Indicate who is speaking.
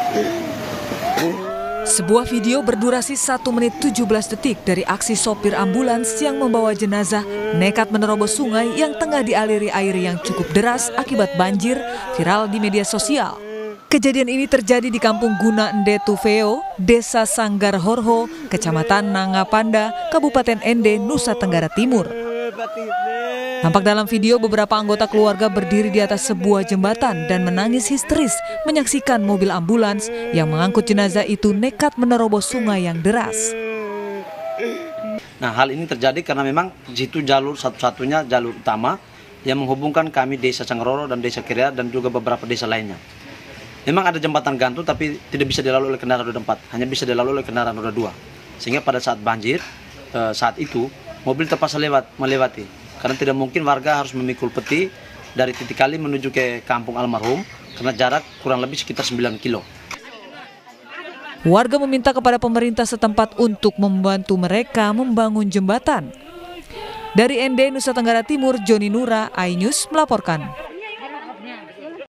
Speaker 1: Sebuah video berdurasi 1 menit 17 detik dari aksi sopir ambulans yang membawa jenazah nekat menerobos sungai yang tengah dialiri air yang cukup deras akibat banjir viral di media sosial. Kejadian ini terjadi di Kampung Guna Ende Tuveo, Desa Sanggar Horho, Kecamatan Nangapanda, Kabupaten Ende, Nusa Tenggara Timur. Tampak dalam video beberapa anggota keluarga berdiri di atas sebuah jembatan dan menangis histeris menyaksikan mobil ambulans yang mengangkut jenazah itu nekat menerobos sungai yang deras.
Speaker 2: Nah, hal ini terjadi karena memang itu jalur satu-satunya jalur utama yang menghubungkan kami Desa Sangaroro dan Desa Kiria dan juga beberapa desa lainnya. Memang ada jembatan gantung tapi tidak bisa dilalui oleh kendaraan roda 4, hanya bisa dilalui oleh kendaraan roda 2. Sehingga pada saat banjir, saat itu mobil terpaksa melewati. Karena tidak mungkin warga harus memikul peti dari titik kali menuju ke kampung almarhum karena jarak kurang lebih sekitar 9 kilo.
Speaker 1: Warga meminta kepada pemerintah setempat untuk membantu mereka membangun jembatan. Dari Ende, Nusa Tenggara Timur, Joni Nura, iNews melaporkan.